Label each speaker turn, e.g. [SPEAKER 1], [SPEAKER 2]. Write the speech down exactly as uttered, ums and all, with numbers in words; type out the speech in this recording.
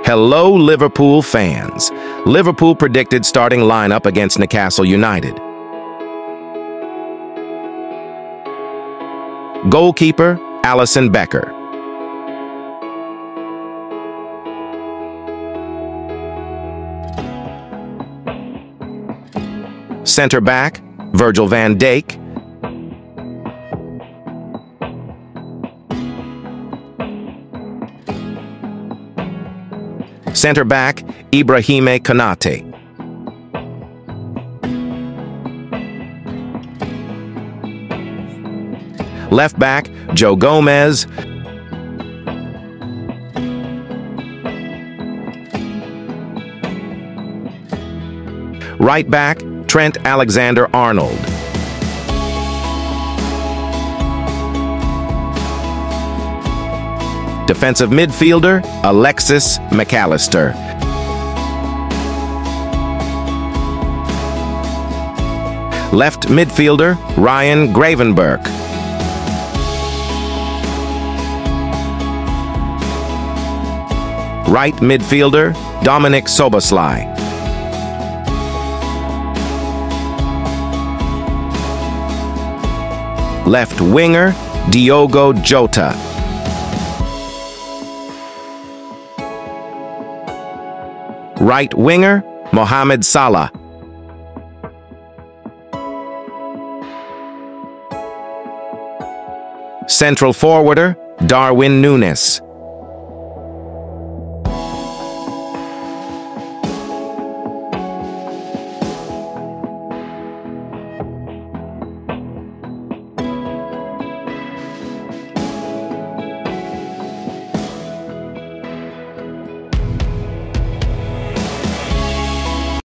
[SPEAKER 1] Hello, Liverpool fans. Liverpool predicted starting lineup against Newcastle United. Goalkeeper, Alisson Becker. Centre back, Virgil van Dijk. Centre back, Ibrahima Konate. Left back, Joe Gomez. Right back, Trent Alexander-Arnold. Defensive midfielder, Alexis McAllister. Left midfielder, Ryan Gravenberch. Right midfielder, Dominic Szoboszlai. Left winger, Diogo Jota. Right winger, Mohamed Salah. Central forwarder, Darwin Núñez.